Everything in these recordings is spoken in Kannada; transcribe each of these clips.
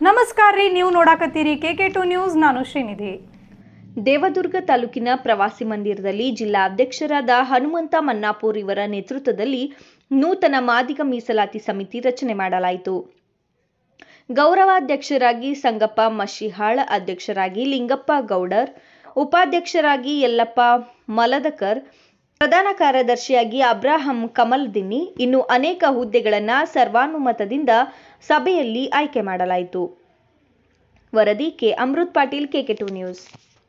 ನಮಸ್ಕಾರ ರೀ, ನೀವು ನೋಡಾಕತ್ತೀರಿ KK2 ನ್ಯೂಸ್. ನಾನು ಶ್ರೀನಿಧಿ. ದೇವದುರ್ಗ ತಾಲೂಕಿನ ಪ್ರವಾಸಿ ಮಂದಿರದಲ್ಲಿ ಜಿಲ್ಲಾ ಅಧ್ಯಕ್ಷರಾದ ಹನುಮಂತ ಮನ್ನಾಪುರ್ ಇವರ ನೇತೃತ್ವದಲ್ಲಿ ನೂತನ ಮಾದಿಗ ಮೀಸಲಾತಿ ಸಮಿತಿ ರಚನೆ ಮಾಡಲಾಯಿತು. ಗೌರವಾಧ್ಯಕ್ಷರಾಗಿ ಸಂಗಪ್ಪ ಮಶಿಹಾಳ್, ಅಧ್ಯಕ್ಷರಾಗಿ ಲಿಂಗಪ್ಪ ಗೌಡರ್, ಉಪಾಧ್ಯಕ್ಷರಾಗಿ ಯಲ್ಲಪ್ಪ ಮಲದಕರ್, ಪ್ರಧಾನ ಕಾರ್ಯದರ್ಶಿಯಾಗಿ ಅಬ್ರಾಹಂ ಕಮಲದಿನ್ನಿ, ಇನ್ನು ಅನೇಕ ಹುದ್ದೆಗಳನ್ನು ಸರ್ವಾನುಮತದಿಂದ ಸಭೆಯಲ್ಲಿ ಆಯ್ಕೆ ಮಾಡಲಾಯಿತು. ವರದಿ K Amrit Patil, KK2 news.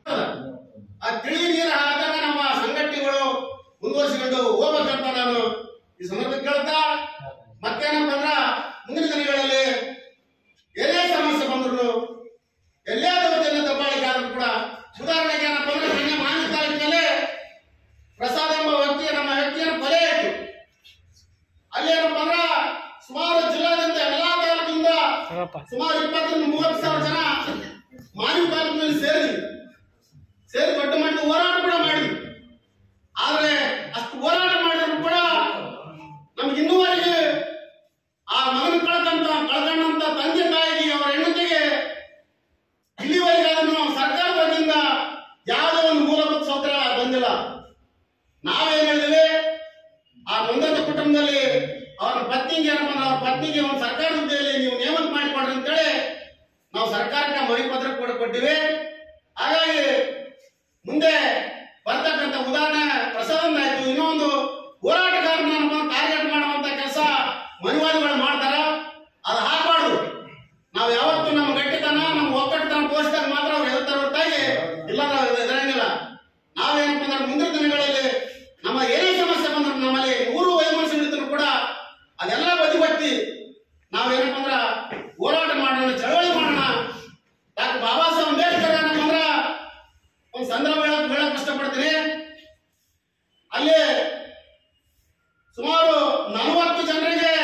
ನಮ್ಮ ಸಂಘಟನೆಗಳು ಮುಂದುವರಿಸಿಕೊಂಡು ಹೋಗ್ಬೇಕಂತ ನಾನು ಈ ಸಂದರ್ಭದಲ್ಲಿ ಕೇಳ್ತಾ, ಮತ್ತೇನಂತಂದ್ರ ಮುಂದಿನ ದಿನಗಳಲ್ಲಿ ಎಲ್ಲೇ ಸಮಸ್ಯೆ ಬಂದ್ರು, ಎಲ್ಲೇ ದೌರ್ಜನ್ಯ ದಬ್ಬಾಳಿಕೆ ಆದ್ರೂ ಕೂಡ ಸುಧಾರಣೆಗೆ ಏನಪ್ಪ ಅಂದ್ರೆ ಮೊನ್ನೆ ಮಾನ್ಯ ತಾಲೂಕಿನಲ್ಲಿ ಪ್ರಸಾದ್ ಎಂಬ ನಮ್ಮ ವ್ಯಕ್ತಿಯನ್ನು ಕೊಲೆ ಆಯಿತು. ಅಲ್ಲೇನಪ್ಪ ಅಂದ್ರ ಸುಮಾರು ಜಿಲ್ಲಾದ್ಯಂತ ಎಲ್ಲಾ ತಾಲೂಕಿನಿಂದ ಸುಮಾರು 20-30 ಸಾವಿರ ಜನ ಮಾನ್ಯ ತಾಲೂಕಿನಲ್ಲಿ ಸೇರಿ ದೊಡ್ಡ ಮಟ್ಟದ ಹೋರಾಟ ಕೂಡ ಮಾಡಿದ್ವಿ. ಆದ್ರೆ ಅಷ್ಟು ಹೋರಾಟ ಮಾಡಿದ್ರು ಕೂಡ ನಮ್ಗೆ ಇನ್ನೂವರೆಗೆ ಆ ಮಗನ ಕಳ್ಕೊಂಡಂತ ತಂದೆ ತಾಯಿಗೆ, ಅವರ ಹೆಣ್ಣತಿಗೆ ಇಲ್ಲಿವರೆಗೆ ಅದನ್ನು ಸರ್ಕಾರ ವತಿಯಿಂದ ಯಾವುದೇ ಒಂದು ಮೂಲಭೂತ ಸೌಕರ್ಯ ಬಂದಿಲ್ಲ. ನಾವೇನ್ ಹೇಳಿದ್ವಿ, ಆ ನೊಂದಂತ ಕುಟುಂಬದಲ್ಲಿ ಅವರ ಪತ್ನಿಗೆ ಏನಪ್ಪ ಅವ್ರ ಪತ್ನಿಗೆ ಒಂದು ಸರ್ಕಾರ ಹುದ್ದೆಯಲ್ಲಿ ನೀವು ನೇಮಕ ಮಾಡಿಕೊಡ್ರಿ ಅಂತೇಳಿ ನಾವು ಸರ್ಕಾರಕ್ಕೆ ಮನವಿ ಪತ್ರ ಕೂಡ ಕೊಟ್ಟಿವಿ. ಹಾಗಾಗಿ ಮುಂದೆ ಬರ್ತಕ್ಕಂಥ ಉದಾಹರಣೆ ಪ್ರಸಾದ್ ಆಯ್ತು, ಇನ್ನೊಂದು ಹೋರಾಟಗಾರನ ಟಾರ್ಗೆಟ್ ಮಾಡುವಂತ ಕೆಲಸ ಮನವಾದಿಗಳು ಮಾಡ್ತಾರ. ಅದು ಹಾಕಬಾರ್ದು. ನಾವು ಯಾವತ್ತು ನಮ್ಮ ಗಟ್ಟಿತನ, ನಮ್ಮ ಒಕ್ಕಟ್ಟತನ ತೋರಿಸಿದಾಗ ಮಾತ್ರ ಅವ್ರು ಹೇಳ್ತಾರ ಹೊರತಾಗಿ ಇಲ್ಲ ಇದರಂಗಿಲ್ಲ. ನಾವೇನಪ್ಪ ಅಂದ್ರೆ ಮುಂದಿನ ದಿನಗಳಲ್ಲಿ ನಮ್ಮ ಏನೇ ಸಮಸ್ಯೆ ಬಂದ್ರು, ನಮ್ಮಲ್ಲಿ 100 ವೈಮನಸ್ಸುಗಳಿದ್ರು ಕೂಡ ಅದೆಲ್ಲ ಬದಿಗೊತ್ತಿ ನಾವೇನಪ್ಪ ಅಂದ್ರ ಹೋರಾಟ ಮಾಡೋಣ, ಚಳವಳಿ ಮಾಡೋಣ. ಡಾಕ್ಟರ್ ಬಾಬಾ ಸಾಹೇಬ್ ಅಂಬೇಡ್ಕರ್ ಏನಪ್ಪ ಅಂದ್ರ ಒಂದು ಸಂದರ್ಭ ಹೇಳಕ್ ಇಷ್ಟಪಡ್ತೀನಿ. ಅಲ್ಲಿ ಸುಮಾರು 40 ಜನರಿಗೆ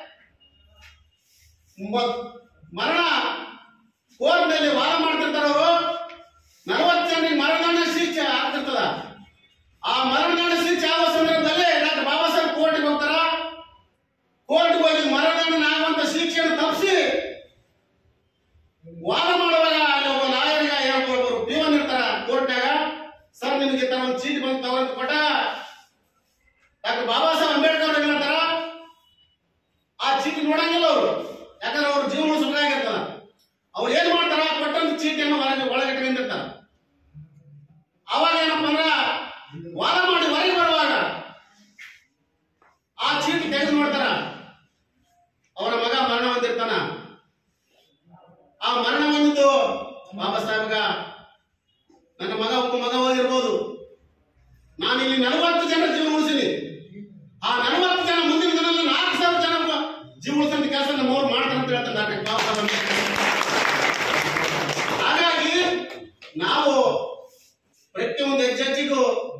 ಮರಣ ಕೋರ್ಟ್ನಲ್ಲಿ ವಾದ ಮಾಡ್ತಿರ್ತಾರ. ಅವರು 40 ಜನರಿಗೆ ಮರಣದಂಡ ಶಿಕ್ಷೆ ಆಗ್ತಿರ್ತದ. ಆ ಮರಣದಂಡ ಶಿಕ್ಷೆ ಆಗುವ ಸಂದರ್ಭದಲ್ಲಿ ಡಾಕ್ಟರ್ ಬಾಬಾ ಸಾಹೇಬ್ ಕೋರ್ಟ್ಗೆ ಹೋಗ್ತಾರ. ಕೋರ್ಟ್ಗೆ ಹೋಗಿ ಮರಣದಂಡ ಆಗುವಂತ ಶಿಕ್ಷೆಯನ್ನು ತಪ್ಪಿಸಿ ವಾದ ಮಾಡುವಾಗ ಅಲ್ಲಿ ಒಬ್ಬ ಲಾಯರ್ಗೆ ಒಬ್ಬರು ಪೀವನ್ ಇರ್ತಾರ ಕೋರ್ಟ್ನಾಗ. ಸರ್, ನಿಮಗೆ ತರ ಒಂದು ಚೀಟಿ ಬಂದು ತಗೊಂಡು ಕೊಟ್ಟ ಡಾಕ್ಟರ್ ಬಾಬಾ ಸಾಹೇಬ್ ಅಂಬೇಡ್ಕರ್ ಅವ್ರು ಹೇಳ್ತಾರ, ಆ ಚೀಟಿ ನೋಡಂಗಿಲ್ಲ ಅವರು. ಯಾಕಂದ್ರೆ ಅವ್ರ ಜೀವನ ಸುಳ್ಳಾಗಿರ್ತಾರ. ಅವ್ರು ಏನ್ ಮಾಡ್ತಾರ, ಕೊಟ್ಟಂತ ಚೀಟಿಯನ್ನು ಒಳಗಿಟ್ಕೊಂಡಿರ್ತಾರ. ಅವಾಗ ಏನಪ್ಪ ಅಂದ್ರ ವಾದ ಮಾಡಿ ಹೊರಗೆ ಬರುವಾಗ ಆ ಚೀಟಿ ತೆಗೆದು ನೋಡ್ತಾರ. ಅವರ ಮಗ ಮರಣ ಹೊಂದಿರ್ತಾನ. ಆ ಮರಣ ಹೊಂದಿದ್ದು ಬಾಬಾ ಸಾಹೇಬ್ಗ ನನ್ನ ಮಗ ಒಬ್ಬ ಮಗ ಹೋಗಿರ್ಬೋದು. ನಾನು ಇಲ್ಲಿ 40 ಜನ ಜೀವ ಉಳಿಸಿನಿ. ಆ 40 ಜನ ಮುಂದಿನ ದಿನದಲ್ಲಿ 4,000 ಜನ ಜೀವ ಉಳಿಸಂತ ಕೆಲಸ ನಮ್ಮವ್ರು ಮಾಡ್ತಾರೆ ಅಂತ ಹೇಳ್ತಾರೆ ಡಾಕ್ಟರ್ ಬಾಬಾ ಸಾಹೇಬ್. ಹಾಗಾಗಿ ನಾವು ಪ್ರತಿಯೊಂದು ಹೆಜ್ಜೆಗೂ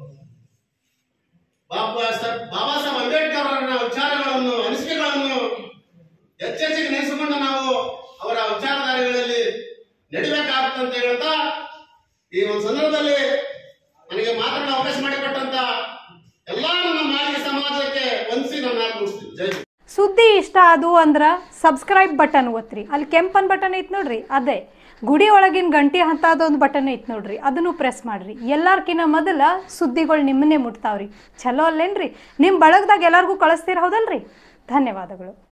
ಬಾಬಾ ಸಾಹೇಬ್ ಅಂಬೇಡ್ಕರ್ ಅವರ ವಿಚಾರಗಳನ್ನು, ಅನಿಸಿಕೆಗಳನ್ನು ಹೆಚ್ಚೆಚ್ಚಿಗೆ ನೆನೆಸಿಕೊಂಡು ನಾವು ಅವರ ವಿಚಾರಧಾರೆಗಳಲ್ಲಿ ನಡಿಬೇಕಾಗುತ್ತೆ ಅಂತ ಹೇಳ್ತಾ, ಈ ಒಂದು ಸಂದರ್ಭದಲ್ಲಿ ನನಗೆ ಮಾತಾಡಲು ಅವಕಾಶ ಮಾಡಿಕೊಟ್ಟಂತ ಎಲ್ಲಾ ನನ್ನ ಮಾದಿಗ ಸಮಾಜಕ್ಕೆ ವಂದಿಸಿ ನಾನು ಮುಗಿಸ್ತೀನಿ. ಜೈ. ಸುದ್ದಿ ಇಷ್ಟ ಆದು ಅಂದ್ರೆ ಸಬ್ಸ್ಕ್ರೈಬ್ ಬಟನ್ ಒತ್ತಿರಿ. ಅಲ್ಲಿ ಕೆಂಪನ್ ಬಟನ್ ಐತ್ ನೋಡ್ರಿ, ಅದೇ ಗುಡಿ ಒಳಗಿನ ಗಂಟೆ ಅಂತದೊಂದು ಬಟನ್ ಐತ್ ನೋಡ್ರಿ, ಅದನ್ನು ಪ್ರೆಸ್ ಮಾಡ್ರಿ. ಎಲ್ಲಾರ್ಕಿನ್ನ ಮೊದಲ ಸುದ್ದಿಗಳು ನಿಮ್ಮನ್ನೇ ಮುಟ್ತಾವ್ರಿ. ಚಲೋ ಅಲ್ಲೇನ್ರಿ? ನಿಮ್ಮ ಬಳಗದಾಗ ಎಲ್ಲರಿಗೂ ಕಳಿಸ್ತೀರ, ಹೌದಲ್ರಿ? ಧನ್ಯವಾದಗಳು.